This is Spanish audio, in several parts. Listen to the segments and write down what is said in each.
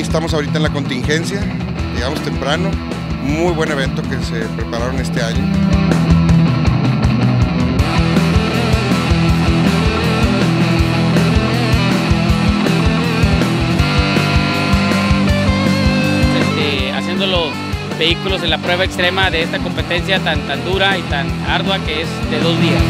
estamos ahorita en la contingencia, llegamos temprano, muy buen evento que se prepararon este año. Haciendo los vehículos en la prueba extrema de esta competencia tan dura y tan ardua que es de 2 días.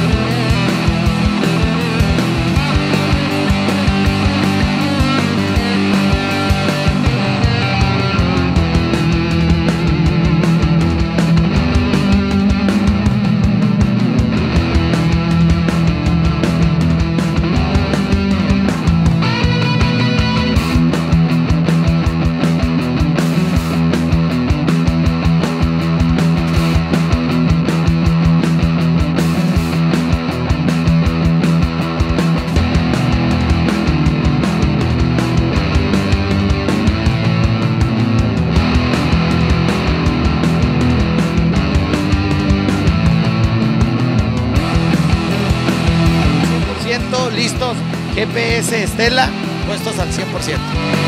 Listos, GPS Estela, puestos al 100%.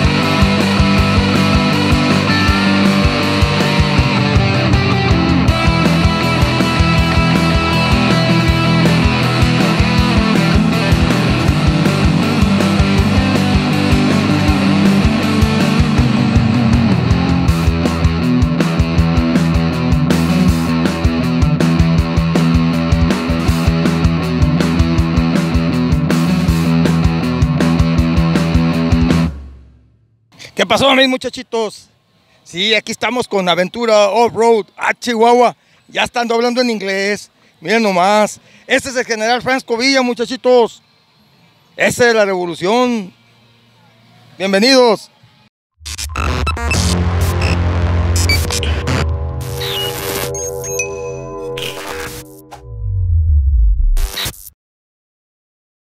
¿Qué pasó, mis muchachitos? Sí, aquí estamos con Aventura Off-Road a Chihuahua. Ya están hablando en inglés. Miren nomás. Este es el general Francisco Villa, muchachitos. Esa es la revolución. Bienvenidos.